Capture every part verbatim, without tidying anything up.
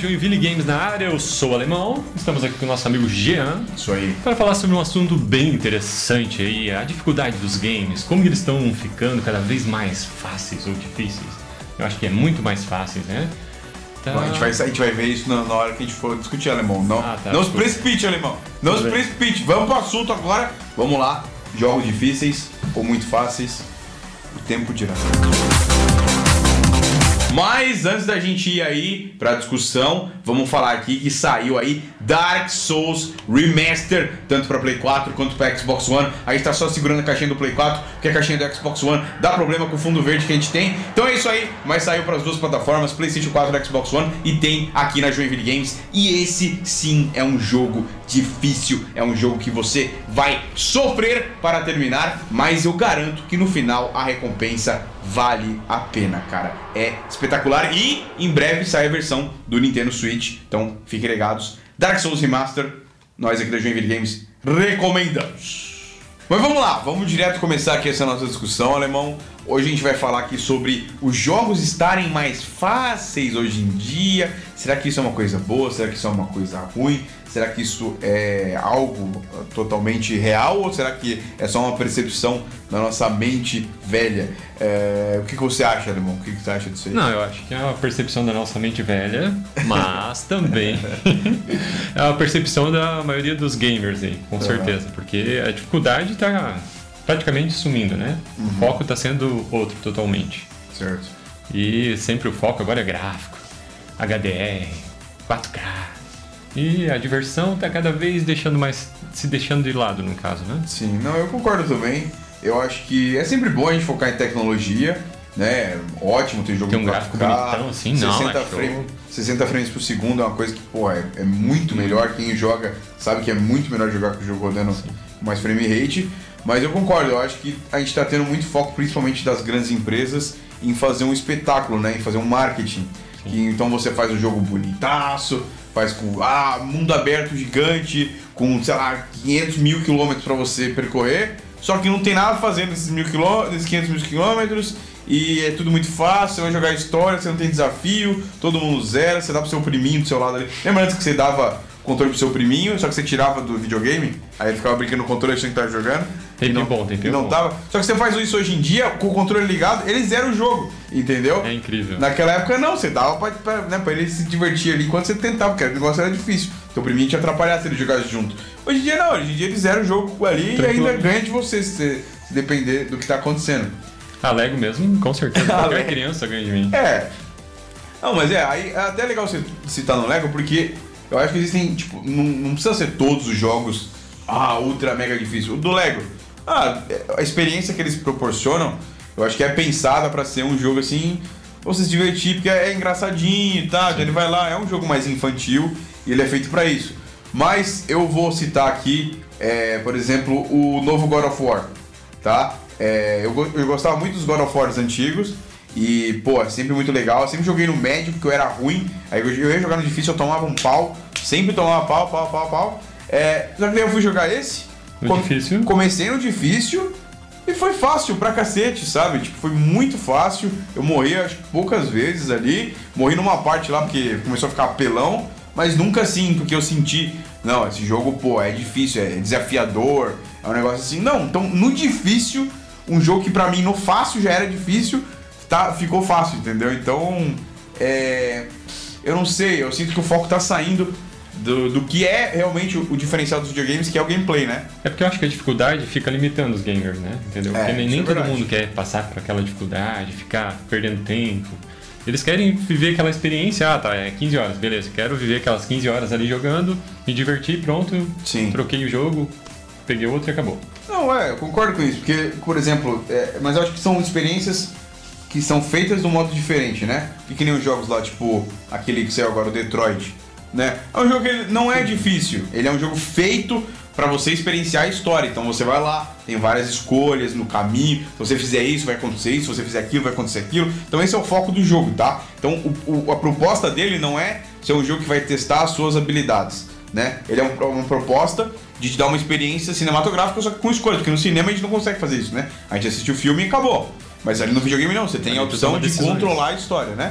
Joinville Games na área, eu sou o Alemão, estamos aqui com o nosso amigo Jean. Isso aí. Para falar sobre um assunto bem interessante aí, a dificuldade dos games, como eles estão ficando cada vez mais fáceis ou difíceis. Eu acho que é muito mais fáceis, né? Tá. Bom, a, gente vai, a gente vai ver isso na, na hora que a gente for discutir, Alemão. Não, ah, tá, não se precipite, Alemão. Não Tudo se bem. precipite. Vamos pro assunto agora. Vamos lá. Jogos difíceis ou muito fáceis. O tempo dirá. Mas antes da gente ir aí pra discussão, vamos falar aqui que saiu aí Dark Souls Remaster, tanto pra Play quatro quanto pra Xbox One. A gente tá só segurando a caixinha do Play quatro, porque a caixinha do Xbox One dá problema com o fundo verde que a gente tem. Então é isso aí, mas saiu para as duas plataformas, PlayStation quatro e Xbox One, e tem aqui na Joinville Games. E esse sim é um jogo difícil, é um jogo que você vai sofrer para terminar, mas eu garanto que no final a recompensa vale a pena, cara. É espetacular e em breve sai a versão do Nintendo Switch, então fiquem ligados. Dark Souls Remaster, nós aqui da Joinville Games recomendamos. Mas vamos lá, vamos direto começar aqui essa nossa discussão, Alemão. Hoje a gente vai falar aqui sobre os jogos estarem mais fáceis hoje em dia. Será que isso é uma coisa boa? Será que isso é uma coisa ruim? Será que isso é algo totalmente real ou será que é só uma percepção da nossa mente velha? É, o que, que você acha, Alemão? O que, que você acha disso aí? Não, eu acho que é uma percepção da nossa mente velha, mas também é uma percepção da maioria dos gamers aí, com certeza. Porque a dificuldade está praticamente sumindo, né? Uhum. O foco está sendo outro totalmente. Certo. E sempre o foco agora é gráfico, H D R, quatro K. E a diversão tá cada vez deixando mais, se deixando de lado, no caso, né? Sim, não, eu concordo também. Eu acho que é sempre bom a gente focar em tecnologia, né? Ótimo ter jogo tem um gráfico bonitão, assim, não, sessenta, frame, sessenta frames por segundo é uma coisa que, pô, é, é muito melhor. Quem joga sabe que é muito melhor jogar com o jogo rodando Sim. mais frame rate. Mas eu concordo, eu acho que a gente tá tendo muito foco, principalmente das grandes empresas, em fazer um espetáculo, né? Em fazer um marketing. Que, então você faz um jogo bonitaço, faz com ah, mundo aberto gigante, com, sei lá, quinhentos mil quilômetros para você percorrer, só que não tem nada fazendo nesses, mil quilô, nesses quinhentos mil quilômetros, e é tudo muito fácil, você vai jogar história, você não tem desafio, todo mundo zera, você dá pro seu priminho do seu lado ali. Lembra antes que você dava controle pro seu priminho, só que você tirava do videogame, aí ele ficava brincando no controle achando que tava jogando. Tem não, bom, tem e não bom. tava. Só que você faz isso hoje em dia, com o controle ligado, ele zera o jogo, entendeu? É incrível. Naquela época não, você dava pra, pra, né, pra ele se divertir ali enquanto você tentava, porque o negócio era difícil. Então o priminho te atrapalhar se ele jogasse junto. Hoje em dia não, hoje em dia ele zera o jogo ali Tranquilo. E ainda ganha de você, se, se depender do que tá acontecendo. A Lego mesmo, com certeza, qualquer criança ganha de mim. É. Não, mas é, aí é até legal você citar no Lego, porque eu acho que existem, tipo, não, não precisa ser todos os jogos, ah, ultra mega difícil. O do Lego, ah, a experiência que eles proporcionam, eu acho que é pensada pra ser um jogo assim, pra você se divertir, porque é engraçadinho e tal, ele vai lá, é um jogo mais infantil e ele é feito pra isso. Mas eu vou citar aqui, é, por exemplo, o novo God of War, tá? É, eu, eu gostava muito dos God of War antigos. E, pô, é sempre muito legal. Eu sempre joguei no médio porque eu era ruim. Aí eu, eu ia jogar no difícil, eu tomava um pau. Sempre tomava pau, pau, pau, pau. É, só que daí eu fui jogar esse. No com, difícil? Comecei no difícil e foi fácil pra cacete, sabe? Tipo, foi muito fácil. Eu morri, acho que poucas vezes ali. Morri numa parte lá porque começou a ficar apelão. Mas nunca assim, porque eu senti... Não, esse jogo, pô, é difícil, é desafiador. É um negócio assim. Não, então no difícil, um jogo que pra mim no fácil já era difícil... Tá, ficou fácil, entendeu? Então, é, eu não sei, eu sinto que o foco tá saindo do, do que é realmente o, o diferencial dos videogames, que é o gameplay, né? É porque eu acho que a dificuldade fica limitando os gamers, né? Entendeu? Porque é, nem, nem é todo mundo quer passar por aquela dificuldade, ficar perdendo tempo. Eles querem viver aquela experiência, ah, tá, é quinze horas, beleza, quero viver aquelas quinze horas ali jogando, me divertir, pronto, Sim. troquei o jogo, peguei outro e acabou. Não, é, eu concordo com isso, porque, por exemplo, é, mas eu acho que são experiências que são feitas de um modo diferente, né? E que nem os jogos lá, tipo aquele que saiu agora, o Detroit, né? É um jogo que ele não é difícil, ele é um jogo feito pra você experienciar a história. Então você vai lá, tem várias escolhas no caminho, se você fizer isso vai acontecer isso, se você fizer aquilo vai acontecer aquilo. Então esse é o foco do jogo, tá? Então o, o, a proposta dele não é ser um jogo que vai testar as suas habilidades, né? Ele é um, uma proposta de te dar uma experiência cinematográfica, só que com escolha, porque no cinema a gente não consegue fazer isso, né? A gente assiste o filme e acabou. Mas ali no videogame não, você tem a opção de controlar a história, né?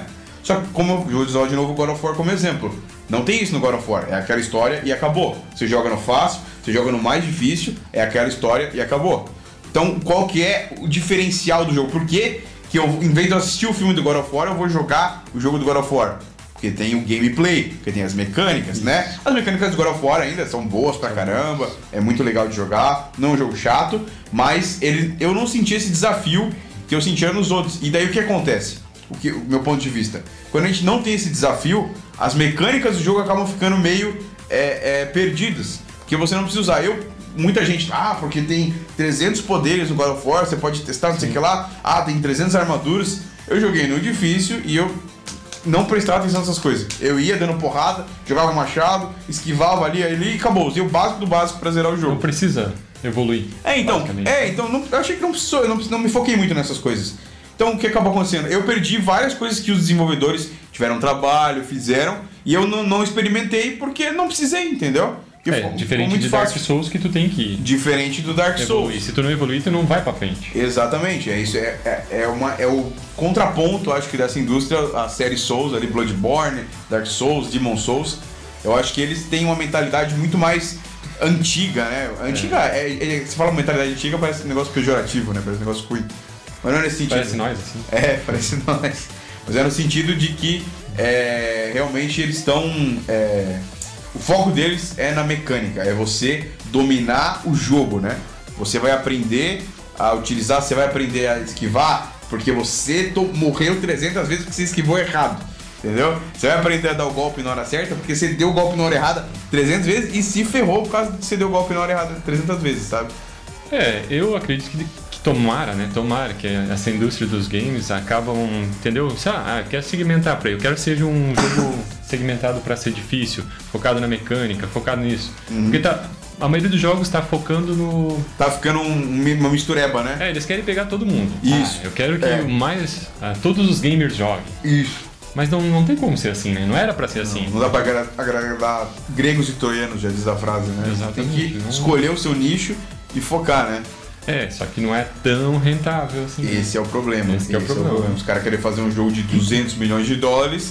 Só que, como eu vou usar de novo o God of War como exemplo, não tem isso no God of War, é aquela história e acabou. Você joga no fácil, você joga no mais difícil, é aquela história e acabou. Então, qual que é o diferencial do jogo? Por que que eu, em vez de eu assistir o filme do God of War, eu vou jogar o jogo do God of War? Porque tem o gameplay, porque tem as mecânicas, né? As mecânicas do God of War ainda são boas pra caramba, é muito legal de jogar, não é um jogo chato, mas ele, eu não senti esse desafio que eu sentia nos outros. E daí o que acontece? O, que, o meu ponto de vista. Quando a gente não tem esse desafio, as mecânicas do jogo acabam ficando meio é, é, perdidas. Porque você não precisa usar. Eu, muita gente, ah, porque tem trezentos poderes no God of War, você pode testar, não sei o que lá. Ah, tem trezentas armaduras. Eu joguei no difícil e eu não prestava atenção nessas coisas. Eu ia dando porrada, jogava machado, esquivava ali, ali e acabou. Usei o básico do básico pra zerar o jogo. Não precisa evoluir. É, então, é, então não, eu achei que não precisou, eu não, não me foquei muito nessas coisas. Então, o que acabou acontecendo? Eu perdi várias coisas que os desenvolvedores tiveram trabalho, fizeram, e eu não, não experimentei porque não precisei, entendeu? Porque é, ficou, diferente ficou de fácil. Dark Souls que tu tem que ir. Diferente do Dark evoluir. Souls. Se tu não evoluir, tu não vai pra frente. Exatamente, é isso. É, é, é, uma, é o contraponto, acho que, dessa indústria, a série Souls, ali, Bloodborne, Dark Souls, Demon Souls. Eu acho que eles têm uma mentalidade muito mais antiga, né? Antiga, é. É, é, você fala mentalidade antiga, parece um negócio pejorativo, né? Parece um negócio ruim. Mas não é nesse sentido. Parece nós, assim. É, parece nós. Mas é no sentido de que é, realmente eles estão... É, o foco deles é na mecânica, é você dominar o jogo, né? Você vai aprender a utilizar, você vai aprender a esquivar, porque você to- morreu trezentas vezes porque você esquivou errado, entendeu? Você vai aprender a dar o golpe na hora certa porque você deu o golpe na hora errada trezentas vezes e se ferrou por causa de você deu o golpe na hora errada trezentas vezes, sabe? É, eu acredito que, que tomara, né? Tomara que essa indústria dos games acabam, entendeu? Sei lá, ah, quer segmentar pra aí. Eu quero que seja um jogo segmentado pra ser difícil, focado na mecânica, focado nisso. Uhum. Porque tá, a maioria dos jogos tá focando no... Tá ficando um, uma mistureba, né? É, eles querem pegar todo mundo. Isso. Ah, eu quero que é. mais... Ah, todos os gamers joguem. Isso. Mas não, não tem como ser assim, né? Não era pra ser assim. Não, não dá pra agra- agradar gregos e troianos, já diz a frase, né? Exatamente. Tem que não... escolher o seu nicho e focar, né? É, só que não é tão rentável assim. Esse é o problema. Esse, Esse é, o problema. é o problema. Os caras querem fazer um jogo de duzentos milhões de dólares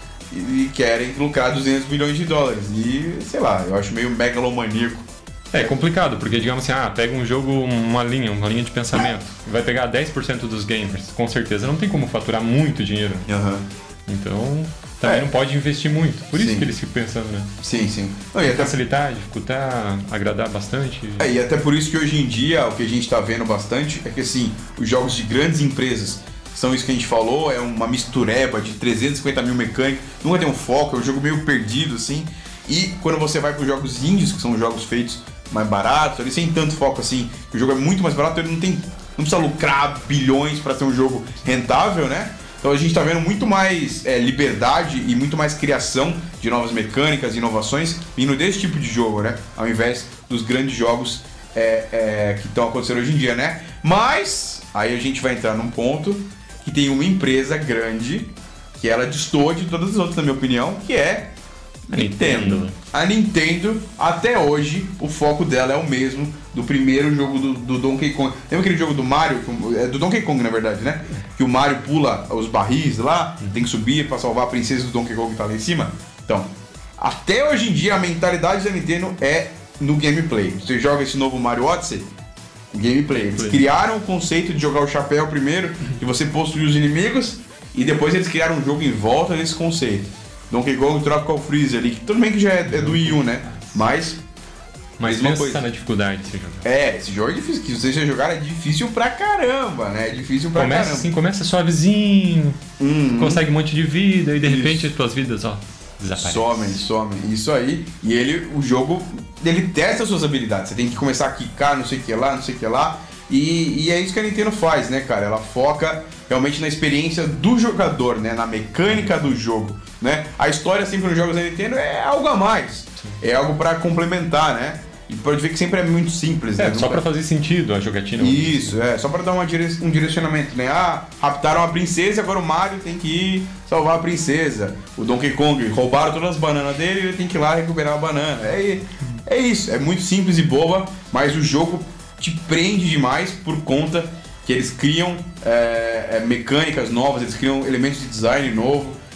e querem lucrar duzentos milhões de dólares. E, sei lá, eu acho meio megalomaníaco. É complicado, porque digamos assim, ah, pega um jogo, uma linha, uma linha de pensamento, vai pegar dez por cento dos gamers, com certeza não tem como faturar muito dinheiro. Uhum. Então, também é. não pode investir muito. Por isso sim. que eles ficam pensando, né? Sim, sim. Não, e até... Facilitar, dificultar, agradar bastante. É, e até por isso que hoje em dia, o que a gente tá vendo bastante é que, assim, os jogos de grandes empresas são isso que a gente falou, é uma mistureba de trezentos e cinquenta mil mecânicas, nunca tem um foco, é um jogo meio perdido, assim. E quando você vai para os jogos indies, que são jogos feitos mais baratos, ali sem tanto foco assim, que o jogo é muito mais barato, ele não tem, não precisa lucrar bilhões para ser um jogo rentável, né? Então a gente está vendo muito mais é, liberdade e muito mais criação de novas mecânicas e inovações vindo desse tipo de jogo, né? Ao invés dos grandes jogos é, é, que estão acontecendo hoje em dia, né? Mas aí a gente vai entrar num ponto que tem uma empresa grande que ela destoa de todas as outras, na minha opinião, que é a Nintendo. Nintendo. A Nintendo, até hoje, o foco dela é o mesmo do primeiro jogo do, do Donkey Kong. Lembra aquele jogo do Mario? É do Donkey Kong, na verdade, né? Que o Mario pula os barris lá, tem que subir pra salvar a princesa do Donkey Kong que tá lá em cima. Então, até hoje em dia, a mentalidade da Nintendo é no gameplay. Você joga esse novo Mario Odyssey, gameplay. Eles criaram o conceito de jogar o chapéu primeiro, de você possuir os inimigos, e depois eles criaram um jogo em volta desse conceito. Donkey Kong Tropical Freeze ali, que tudo bem que já é, é do Wii U, né? Mas... Mas mesma pensa coisa. na dificuldade esse jogo. É, esse jogo é difícil. Que vocês já jogaram é difícil pra caramba, né? É difícil pra começa caramba. assim, começa suavezinho, Uhum. consegue um monte de vida e de Isso. repente as tuas vidas, ó, desaparecem. Somem, somem. Isso aí. E ele, o jogo, ele testa as suas habilidades. Você tem que começar a quicar, não sei o que lá, não sei o que lá. E, e é isso que a Nintendo faz, né, cara? Ela foca realmente na experiência do jogador, né? Na mecânica do jogo, né? A história sempre nos jogos da Nintendo é algo a mais. É algo pra complementar, né? E pode ver que sempre é muito simples, É, né? só pra fazer sentido a jogatina. Isso, é, só pra dar uma dire... um direcionamento, né? Ah, raptaram a princesa, agora o Mario tem que ir salvar a princesa. O Donkey Kong, roubaram todas as bananas dele e ele tem que ir lá recuperar a banana. É, é isso, é muito simples e boba, mas o jogo te prende demais por conta que eles criam é, é, mecânicas novas, eles criam elementos de design novo,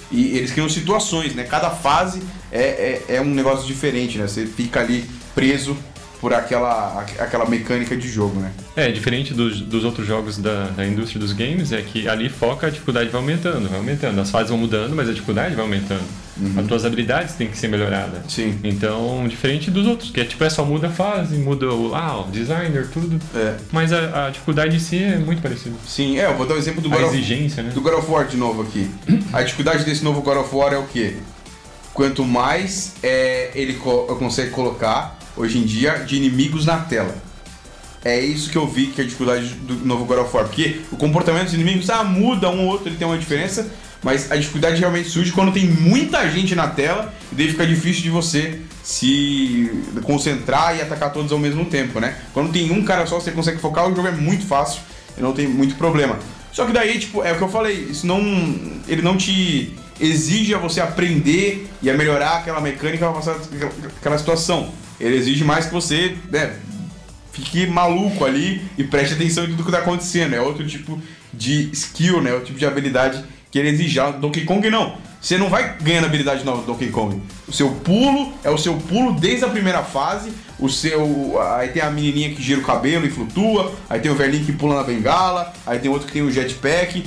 e eles criam situações, né? Cada fase é, é, é um negócio diferente, né? Você fica ali preso por aquela, aquela mecânica de jogo, né? É, diferente dos, dos outros jogos da, da indústria dos games, é que ali foca, a dificuldade vai aumentando, vai aumentando. As fases vão mudando, mas a dificuldade vai aumentando. Uhum. As tuas habilidades têm que ser melhoradas. Sim. Então, diferente dos outros, que é tipo, é só muda a fase, muda o, ah, o designer, tudo. É. Mas a, a dificuldade em si é muito parecida. Sim, é, eu vou dar o um exemplo do a God exigência, of, né? do God of War de novo aqui. A dificuldade desse novo God of War é o quê? Quanto mais é, ele co- consegue colocar hoje em dia de inimigos na tela. É isso que eu vi que é a dificuldade do novo God of War, porque o comportamento dos inimigos ah, muda, um ou outro ele tem uma diferença, mas a dificuldade realmente surge quando tem muita gente na tela e daí fica difícil de você se concentrar e atacar todos ao mesmo tempo, né? Quando tem um cara só, você consegue focar, o jogo é muito fácil e não tem muito problema. Só que daí, tipo, é o que eu falei, isso não, ele não te exige a você aprender e a melhorar aquela mecânica para passar aquela situação. Ele exige mais que você, né, fique maluco ali e preste atenção em tudo que está acontecendo. É outro tipo de skill, né? Outro tipo de habilidade que ele exige. Já Donkey Kong não. Você não vai ganhando habilidade nova do Donkey Kong. O seu pulo é o seu pulo desde a primeira fase. O seu, aí tem a menininha que gira o cabelo e flutua. Aí tem o velhinho que pula na bengala. Aí tem outro que tem o jetpack.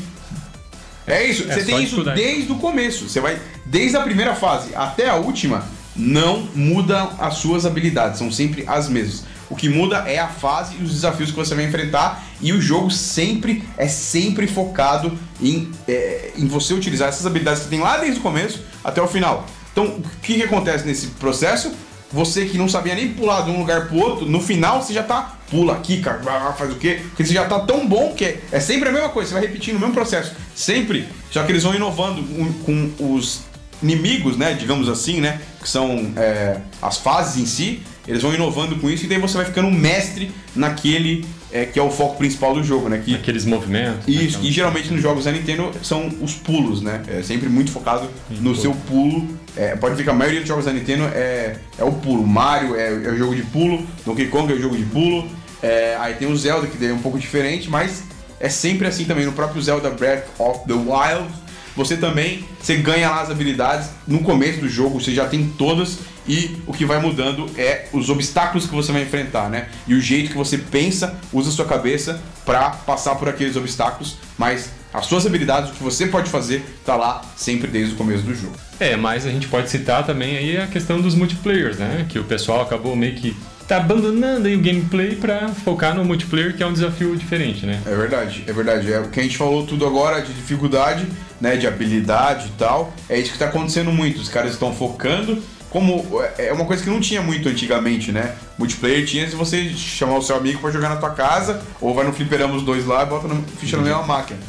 É isso. É, você tem isso desde o começo. Você vai desde a primeira fase até a última. Não muda as suas habilidades, são sempre as mesmas. O que muda é a fase e os desafios que você vai enfrentar, e o jogo sempre é sempre focado em, é, em você utilizar essas habilidades que você tem lá desde o começo até o final. Então, o que, que acontece nesse processo? Você que não sabia nem pular de um lugar pro outro, no final você já tá, pula aqui, cara, faz o quê? Porque você já tá tão bom que é, é sempre a mesma coisa, você vai repetindo o mesmo processo, sempre, já que eles vão inovando com, com os inimigos, né, digamos assim, né, que são é, as fases em si, eles vão inovando com isso e daí você vai ficando um mestre naquele é, que é o foco principal do jogo, né, que aqueles movimentos. Isso, né, e geralmente nos jogos da Nintendo são os pulos, né, é sempre muito focado Sim, no pô. seu pulo. É, pode ver que a maioria dos jogos da Nintendo é, é o pulo. Mario é, é o jogo de pulo, Donkey Kong é o jogo de pulo, é, aí tem o Zelda que daí é um pouco diferente, mas é sempre assim também. No próprio Zelda Breath of the Wild você também, você ganha lá as habilidades no começo do jogo, você já tem todas, e o que vai mudando é os obstáculos que você vai enfrentar, né? E o jeito que você pensa, usa a sua cabeça para passar por aqueles obstáculos, mas as suas habilidades, o que você pode fazer, tá lá sempre desde o começo do jogo. É, mas a gente pode citar também aí a questão dos multiplayers, né? Que o pessoal acabou meio que tá abandonando aí o gameplay para focar no multiplayer, que é um desafio diferente, né? É verdade, é verdade. É o que a gente falou tudo agora de dificuldade, né, de habilidade e tal. É isso que tá acontecendo muito. Os caras estão focando, como é uma coisa que não tinha muito antigamente, né? Multiplayer tinha se você chamar o seu amigo para jogar na tua casa, ou vai no fliperama os dois lá e bota no, ficha na mesma máquina.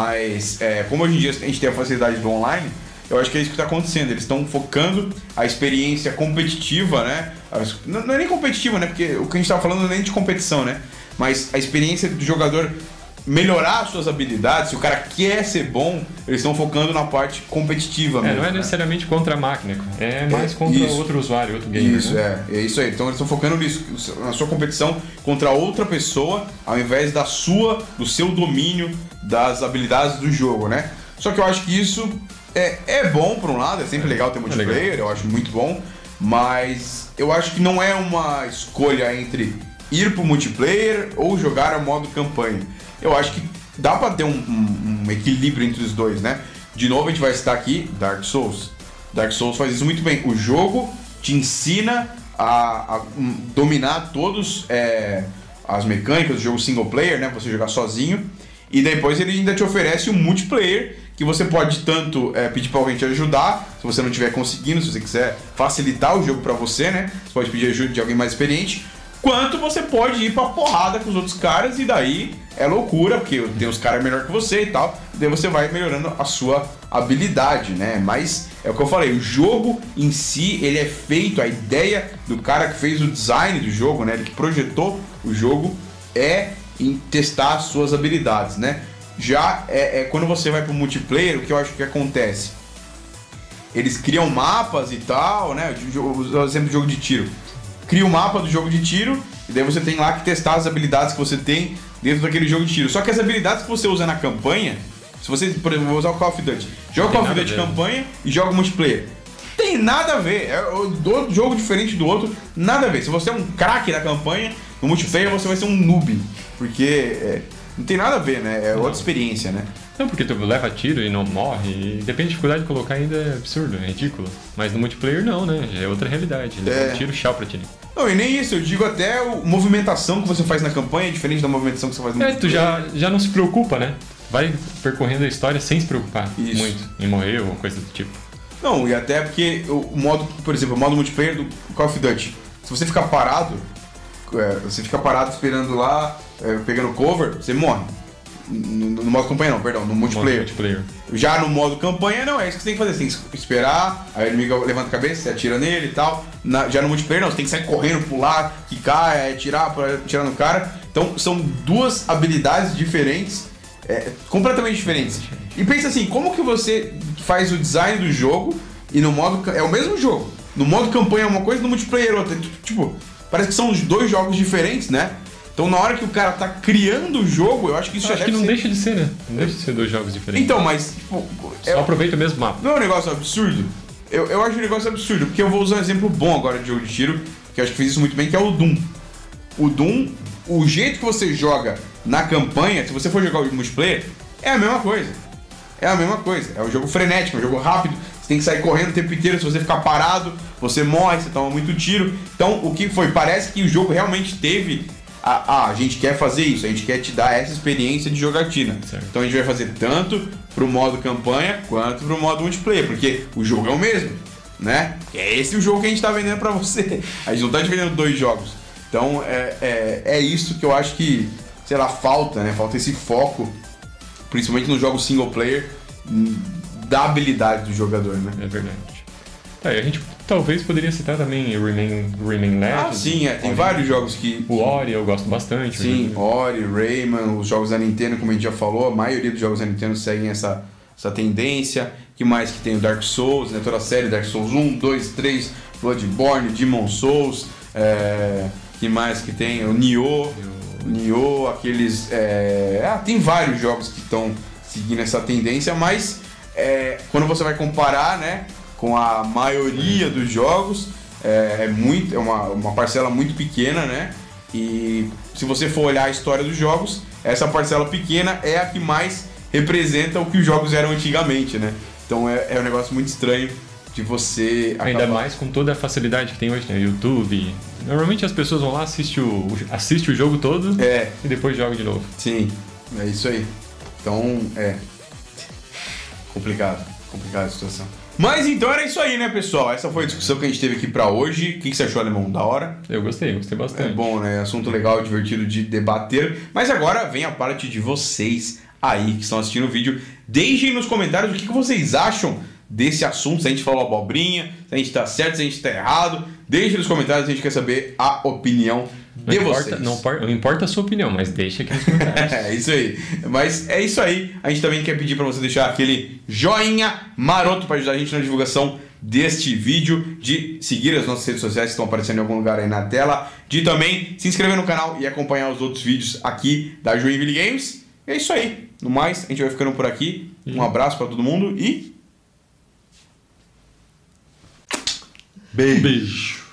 Mas é, como hoje em dia a gente tem a facilidade do online, eu acho que é isso que está acontecendo. Eles estão focando a experiência competitiva, né? Não é nem competitiva, né? Porque o que a gente estava falando não é nem de competição, né? Mas a experiência do jogador melhorar as suas habilidades. Se o cara quer ser bom, eles estão focando na parte competitiva é, mesmo. Não é necessariamente né? contra a máquina, é mais contra isso. outro usuário, outro gamer. Isso, né? é. É isso aí. Então eles estão focando nisso, na sua competição contra outra pessoa, ao invés da sua, do seu domínio das habilidades do jogo, né? Só que eu acho que isso é, é bom por um lado, é sempre legal ter multiplayer, é legal. Eu acho muito bom, mas eu acho que não é uma escolha entre ir pro multiplayer ou jogar a modo campanha. Eu acho que dá pra ter um, um, um equilíbrio entre os dois, né? De novo a gente vai citar aqui Dark Souls. Dark Souls faz isso muito bem. O jogo te ensina a, a um, dominar todos é, as mecânicas do jogo single player, né? Você jogar sozinho. E depois ele ainda te oferece um multiplayer que você pode tanto é, pedir pra alguém te ajudar, se você não estiver conseguindo, se você quiser facilitar o jogo pra você, né? Você pode pedir ajuda de alguém mais experiente. Quanto você pode ir pra porrada com os outros caras e daí é loucura, porque tem os caras melhor que você e tal, e daí você vai melhorando a sua habilidade, né? Mas é o que eu falei, o jogo em si, ele é feito, a ideia do cara que fez o design do jogo, né? Ele que projetou o jogo é em testar as suas habilidades, né? Já é, é quando você vai pro multiplayer, o que eu acho que acontece? Eles criam mapas e tal, né? O exemplo do jogo de tiro. Cria o um mapa do jogo de tiro e daí você tem lá que testar as habilidades que você tem dentro daquele jogo de tiro. Só que as habilidades que você usa na campanha, se Se você, por exemplo, vou usar o Call of Duty. Joga o Call of Duty campanha e joga multiplayer. Tem nada a ver. É um jogo diferente do outro, nada a ver. Se você é um craque da campanha, no multiplayer você vai ser um noob. Porque é, não tem nada a ver, né? É outra experiência, né? Não, porque tu leva tiro e não morre, e depende da dificuldade de colocar ainda é absurdo, é ridículo. Mas no multiplayer não, né? Já é outra realidade. Leva É. um tiro, tchau pra ti. Não, e nem isso, eu digo até a movimentação que você faz na campanha é diferente da movimentação que você faz no É, multiplayer. tu já, já não se preocupa, né? Vai percorrendo a história sem se preocupar Isso. muito em morrer ou coisa do tipo. Não, e até porque o modo, por exemplo, o modo multiplayer do Call of Duty, se você ficar parado, é, você fica parado esperando lá, é, pegando cover, você morre. No, no modo campanha não, perdão, no multiplayer. multiplayer. Já no modo campanha não, é isso que você tem que fazer, você tem que esperar, aí o inimigo levanta a cabeça, você atira nele e tal. Na, já no multiplayer não, você tem que sair correndo, pular, quicar, é, atirar pra atirar no cara. Então são duas habilidades diferentes, é, completamente diferentes. E pensa assim, como que você faz o design do jogo e no modo... É o mesmo jogo. No modo campanha é uma coisa, no multiplayer é outra. Tipo, parece que são os dois jogos diferentes, né? Então na hora que o cara tá criando o jogo, eu acho que isso Eu já acho deve que não ser... deixa de ser, né? Não deixa de ser dois jogos diferentes. Então, mas... Tipo, Só é... aproveita o mesmo mapa. Não é um negócio absurdo? Eu, eu acho um negócio absurdo, porque eu vou usar um exemplo bom agora de jogo de tiro, que eu acho que fez isso muito bem, que é o Doom. O Doom, o jeito que você joga na campanha, se você for jogar o multiplayer, é a mesma coisa. É a mesma coisa. É um jogo frenético, é um jogo rápido. Você tem que sair correndo o tempo inteiro. Se você ficar parado, você morre, você toma muito tiro. Então, o que foi? Parece que o jogo realmente teve... Ah, a gente quer fazer isso, a gente quer te dar essa experiência de jogatina. Certo. Então a gente vai fazer tanto pro modo campanha quanto pro modo multiplayer, porque o jogo é o mesmo, né? É esse o jogo que a gente tá vendendo pra você. A gente não tá te vendendo dois jogos. Então é, é, é isso que eu acho que, sei lá, falta, né? Falta esse foco, principalmente nos jogos single player, da habilidade do jogador, né? É verdade. Tá, e a gente talvez poderia citar também Remain, Remain Legends. Ah, sim, é, tem Ori. vários jogos que... O Ori eu gosto bastante. Sim, né? Ori, Rayman, os jogos da Nintendo, como a gente já falou, a maioria dos jogos da Nintendo seguem essa, essa tendência. Que mais que tem o Dark Souls, né? Toda a série Dark Souls um, dois, três, Bloodborne, Demon Souls, é... que mais que tem? O Nioh, o Nioh, aqueles... É... Ah, tem vários jogos que estão seguindo essa tendência, mas é... quando você vai comparar, né, com a maioria dos jogos, é, é, muito, é uma, uma parcela muito pequena, né? E se você for olhar a história dos jogos, essa parcela pequena é a que mais representa o que os jogos eram antigamente, né? Então é, é um negócio muito estranho de você Ainda acabar... mais com toda a facilidade que tem hoje, né? YouTube. Normalmente as pessoas vão lá, assistem o, assiste o jogo todo É, e depois jogam de novo. sim, é isso aí. Então, é... Complicado, complicada a situação. Mas então era isso aí, né, pessoal? Essa foi a discussão que a gente teve aqui pra hoje. O que você achou, Alemão? Da hora? Eu gostei, gostei bastante. É bom, né? Assunto legal, divertido de debater. Mas agora vem a parte de vocês aí que estão assistindo o vídeo. Deixem nos comentários o que vocês acham desse assunto. Se a gente falou abobrinha, se a gente tá certo, se a gente tá errado. Deixem nos comentários, a gente quer saber a opinião Não de importa, vocês. não, por- não importa a sua opinião, mas deixa aqui nos comentários. É isso aí. Mas é isso aí. A gente também quer pedir pra você deixar aquele joinha maroto pra ajudar a gente na divulgação deste vídeo, de seguir as nossas redes sociais que estão aparecendo em algum lugar aí na tela, de também se inscrever no canal e acompanhar os outros vídeos aqui da Joinville Games. E é isso aí. No mais, a gente vai ficando por aqui. Um abraço pra todo mundo e... Beijo.